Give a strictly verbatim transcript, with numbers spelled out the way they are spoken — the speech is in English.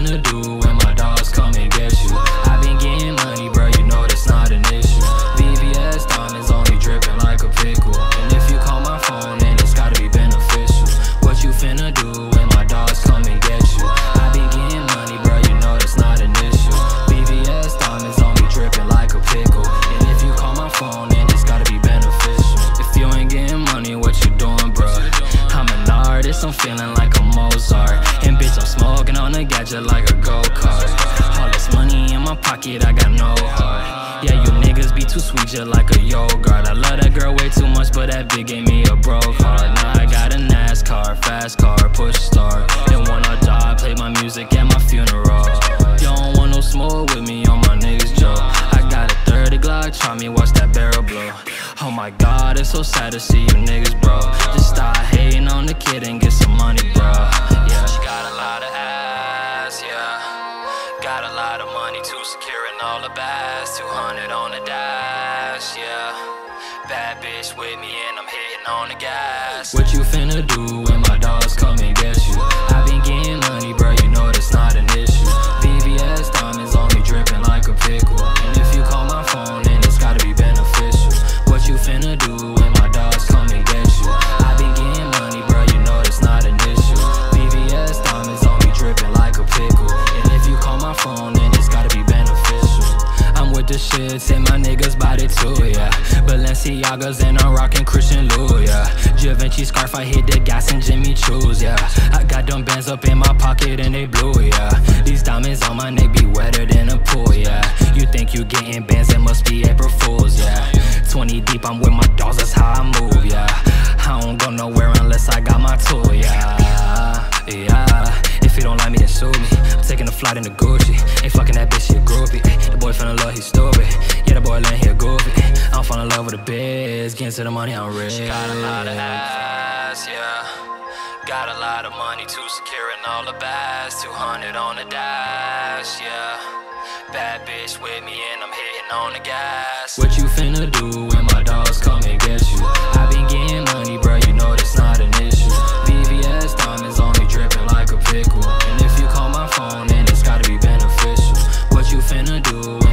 finna do when my dogs come and get you? I been getting money, bro, you know that's not an issue. V V S diamonds only dripping like a pickle. And if you call my phone, then it's gotta be beneficial. What you finna do when my dogs come and get you? I been getting money, bro, you know that's not an issue. V V S diamonds only dripping like a pickle. And if you call my phone, then it's gotta be beneficial. If you ain't getting money, what you doing, bro? I'm an artist, I'm feeling like a Mozart. And bitch, I'm smoking on a gadget like a go-kart. All this money in my pocket, I got no heart. Yeah, you niggas be too sweet, just like a yogurt. I love that girl way too much, but that bitch gave me a broke heart. Now I got a NASCAR, fast car, push start. And when I die, play my music at my funeral. You don't want no smoke with me on my niggas, Joe. I got a thirty Glock, try me, watch that barrel blow. Oh my God, it's so sad to see you niggas, bro. Just stop hating on the kid and get some money, bro. Yeah, she got a lot of ass, yeah. Got a lot of money to secure and all the bags. two hundred on the dash, yeah. Bad bitch with me and I'm hitting on the gas. What you finna do when my dogs come and get you? I been getting money, bro, you know that's not an issue. V V S diamonds only dripping like a pickle. And if you call my phone, then it's gotta be beneficial. What you finna do when my dogs come and get you? I been getting money, bro, you know that's not an issue. V V S diamonds only dripping like a pickle. And if you call my phone, then it's gotta be beneficial. I'm with the shit, say my niggas bout it too, yeah. Balenciagas and I'm rockin' Christian Louis, yeah. Givenchy scarf, I hit the gas and Jimmy Choo's, yeah. I got them bands up in my pocket and they blue, yeah. These diamonds on my neck be wetter than a pool, yeah. You think you getting bands, it must be April Fools, yeah. twenty deep, I'm with my dogs, that's how I move, yeah. I don't go nowhere unless I got my tool, yeah. Yeah, if you don't like me, then sue me. I'm taking a flight in the Gucci. Ain't fucking that bitch, she a groupie. The boy fell in love, he stupid. Yeah, the boy letting he a goofy. I don't fall in love with a bitch. Getting to the money, I'm rich. She got a lot of ass, yeah. Got a lot of money to secure and all the bags. two hundred on the dash, yeah. Bad bitch with me and I'm hitting on the gas. What you finna do when my dogs come and get you? I been getting money, bro, you know that's not an issue. V V S diamonds only dripping like a pickle. And if you call my phone, then it's gotta be beneficial. What you finna do